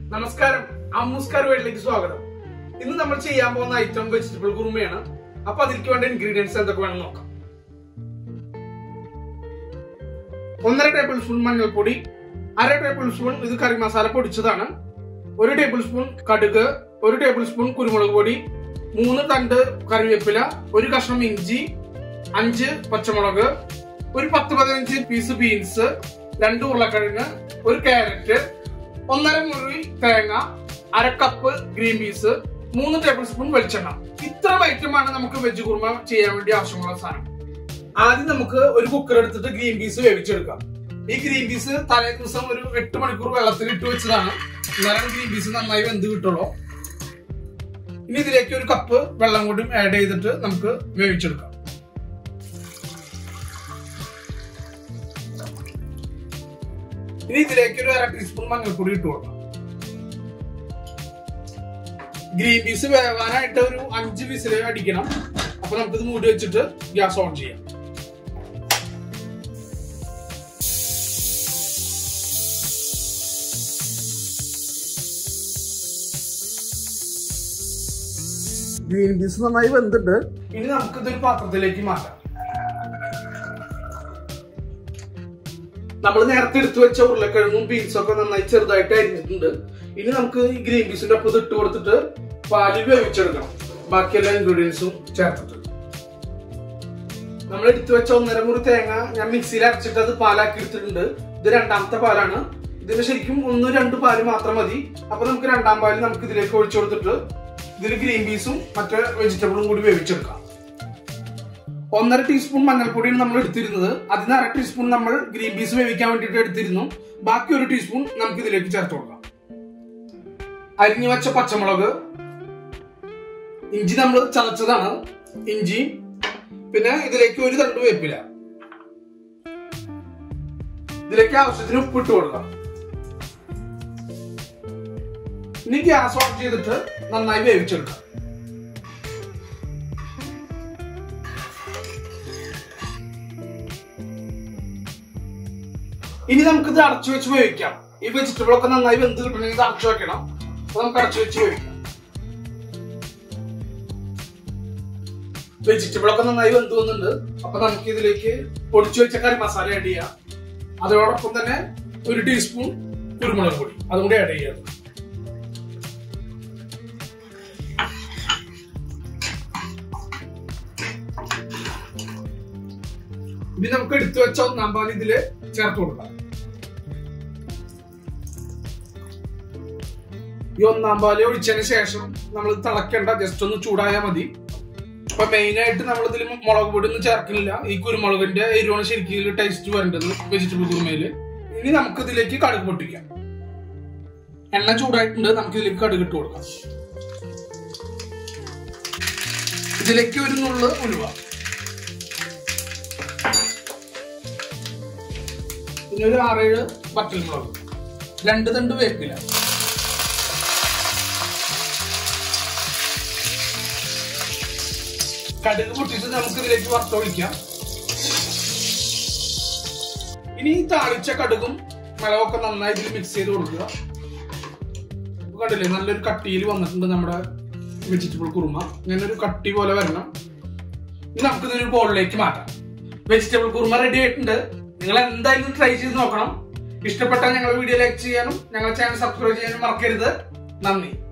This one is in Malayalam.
നമസ്കാരം, അമ്മൂസ്കാർ വീട്ടിലേക്ക് സ്വാഗതം. ഇന്ന് നമ്മൾ ചെയ്യാൻ പോകുന്ന ഐറ്റം വെജിറ്റബിൾ കുറുമയാണ്. അപ്പൊ അതിലേക്ക് വേണ്ട ഇൻഗ്രീഡിയൻസ് എന്തൊക്കെ വേണം നോക്കാം. 1.5 ടേബിൾ സ്പൂൺ മഞ്ഞൾപ്പൊടി, 1/2 ടേബിൾ സ്പൂൺ ഇത് കറി മസാല പൊടിച്ചതാണ്, 1 ടേബിൾ സ്പൂൺ കടുക്, 1 ടേബിൾ സ്പൂൺ കുരുമുളക് പൊടി, 3 തണ്ട് കറിവേപ്പില, 1 കഷ്ണം ഇഞ്ചി, 5 പച്ചമുളക്, ഒരു 10-15 പീസ് ബീൻസ്, 2 ഉരുളക്കിഴങ്ങ്, 1 ക്യാരറ്റ്, 1.5 മുറി തേങ്ങ, 1/2 cup green peas, 3 tablespoon വെളിച്ചെണ്ണ. ഇത്ര ഐറ്റമാണ് നമുക്ക് വെജ് കുറുമ ചെയ്യാൻ വേണ്ടി ആവശ്യമുള്ള സാധനം. ആദ്യം നമുക്ക് ഒരു കുക്കർ എടുത്തിട്ട് ഗ്രീൻ പീസ് വേവിച്ചെടുക്കാം. ഈ ഗ്രീൻ പീസ് തലേ ദിവസം ഒരു 8 മണിക്കൂർ വെള്ളത്തിൽ ഇട്ട് വെച്ചതാണ്. എന്നാലും ഗ്രീൻ പീസ് നന്നായി വെന്ത് കിട്ടുള്ളൂ. ഇനി ഇതിലേക്ക് 1 കപ്പ് വെള്ളം കൂടി ആഡ് ചെയ്തിട്ട് നമുക്ക് വേവിച്ചെടുക്കാം. ഇനി ഇതിലേക്ക് 1/2 ടീസ്പൂൺ മഞ്ഞൾപ്പൊടി ഇട്ട് കൊടുക്കാം. ഗ്രീൻ പീസ് വേവാനായിട്ട് ഒരു 5 വിസിൽ അടിക്കണം. അപ്പൊ നമുക്കിത് മൂടി വെച്ചിട്ട് ഗ്യാസ് ഓൺ ചെയ്യാം. ഗ്രീൻ പീസ് നന്നായി വെന്തിട്ട് ഇനി നമുക്കിതൊരു പാത്രത്തിലേക്ക് മാറ്റാം. നമ്മൾ നേരത്തെ എടുത്തു വെച്ച ഉരുളക്കിഴങ്ങും ബീൻസും ഒക്കെ നന്നായി ചെറുതായിട്ട് അരിഞ്ഞിട്ടുണ്ട്. ഇനി നമുക്ക് ഈ ഗ്രീൻ പീസിന്റെ ഒപ്പം ഇട്ട് കൊടുത്തിട്ട് പാലിൽ വേവിച്ചെടുക്കണം. ബാക്കി എല്ലാ ഇൻഗ്രീഡിയൻസും ചേർത്തിട്ട് നമ്മൾ എടുത്തു വെച്ച 1.5 മുറി തേങ്ങ ഞാൻ മിക്സിയിൽ അരച്ചിട്ട് അത് പാലാക്കി എടുത്തിട്ടുണ്ട്. ഇത് 2ാമത്തെ പാലാണ്. ഇതിന് ശരിക്കും 1-2 പാല് മാത്രം മതി. അപ്പൊ നമുക്ക് 2ാം പാല് നമുക്ക് ഇതിലേക്ക് ഒഴിച്ചു കൊടുത്തിട്ട് ഇതിൽ ഗ്രീൻ പീസും മറ്റേ വെജിറ്റബിളും കൂടി വേവിച്ചെടുക്കാം. 1.5 ടീസ്പൂൺ മഞ്ഞൾപ്പൊടിയാണ് നമ്മൾ എടുത്തിരുന്നത്. അതിന് 1/2 ടീസ്പൂൺ നമ്മൾ ഗ്രീൻ പീസ് വേവിക്കാൻ വേണ്ടിയിട്ട് എടുത്തിരുന്നു. ബാക്കി 1 ടീസ്പൂൺ നമുക്ക് ഇതിലേക്ക് ചേർത്ത് കൊടുക്കാം. അരിഞ്ഞു വെച്ച പച്ചമുളക്, ഇഞ്ചി നമ്മൾ ചതച്ചതാണ്, ഇഞ്ചി, പിന്നെ ഇതിലേക്ക് 1 തണ്ട് വേപ്പില. ഇതിലേക്ക് ആവശ്യത്തിന് ഉപ്പിട്ട് കൊടുക്കാം. ഇനി ഗ്യാസ് ഓൺ ചെയ്തിട്ട് നന്നായി വേവിച്ചെടുക്കാം. ഇനി നമുക്കിത് അടച്ചു വെച്ച് വേവിക്കാം. ഈ വെജിറ്റബിൾ ഒക്കെ നന്നായി വെന്ത് കിട്ടണമെങ്കിൽ അടച്ചു വെക്കണം. അപ്പൊ നമുക്ക് അടച്ചു വെച്ച് വേവിക്കാം. വെജിറ്റബിൾ ഒക്കെ നന്നായി വെന്ത് വന്നിട്ടുണ്ട്. അപ്പൊ നമുക്ക് ഇതിലേക്ക് പൊടിച്ചു വെച്ച കറി മസാല ആഡ് ചെയ്യാം. അതോടൊപ്പം തന്നെ 1 ടീസ്പൂൺ കുരുമുളക് പൊടി അതും കൂടി ആഡ് ചെയ്യാം. ഇനി നമുക്ക് എടുത്തു വെച്ച 1ാം പാൽ ഇതില് ചേർത്ത് കൊടുക്കാം. ഈ 1ാം പാല് ഒഴിച്ചതിന് ശേഷം നമ്മൾ തിളക്കണ്ട, ജസ്റ്റ് ഒന്ന് ചൂടായാൽ മതി. അപ്പൊ മെയിൻ ആയിട്ട് നമ്മൾ ഇതിൽ മുളക് പൊടി ഒന്നും ചേർക്കില്ല. ഈ കുരുമുളകിന്റെ എരിവാണ് ശരിക്കും ടേസ്റ്റ് വരേണ്ടത് വെജിറ്റബിൾ കുറുമയില്. ഇനി നമുക്ക് ഇതിലേക്ക് കടുക് പൊട്ടിക്കാം. എണ്ണ ചൂടായിട്ടുണ്ട്. നമുക്ക് ഇതിലേക്ക് കടുക് ഇട്ട് കൊടുക്കാം. ഇതിലേക്ക് 1 നുള്ള് ഉലുവ, പിന്നെ ഒരു 6-7 വറ്റൽമുളക്, 2 തണ്ട് വേപ്പില, കടുക് പൊട്ടിച്ച് നമുക്ക് ഇതിലേക്ക് വറുത്തൊഴിക്കാം. ഇനി താളിച്ച കടുകും മുളകൊക്കെ നന്നായി ഇതിൽ മിക്സ് ചെയ്ത് കൊടുക്കുക. കണ്ടില്ലേ, നല്ലൊരു കട്ടിയിൽ വന്നിട്ടുണ്ട് നമ്മുടെ വെജിറ്റബിൾ കുറുമ. ഇങ്ങനെ ഒരു കട്ടി പോലെ വരണം. ഇനി നമുക്കിതൊരു ബോളിലേക്ക് മാറ്റാം. വെജിറ്റബിൾ കുറുമ റെഡി ആയിട്ടുണ്ട്. നിങ്ങൾ എന്തായാലും ട്രൈ ചെയ്ത് നോക്കണം. ഇഷ്ടപ്പെട്ടാൽ ഞങ്ങളുടെ വീഡിയോ ലൈക്ക് ചെയ്യാനും ഞങ്ങളുടെ ചാനൽ സബ്സ്ക്രൈബ് ചെയ്യാനും മറക്കരുത്. നന്ദി.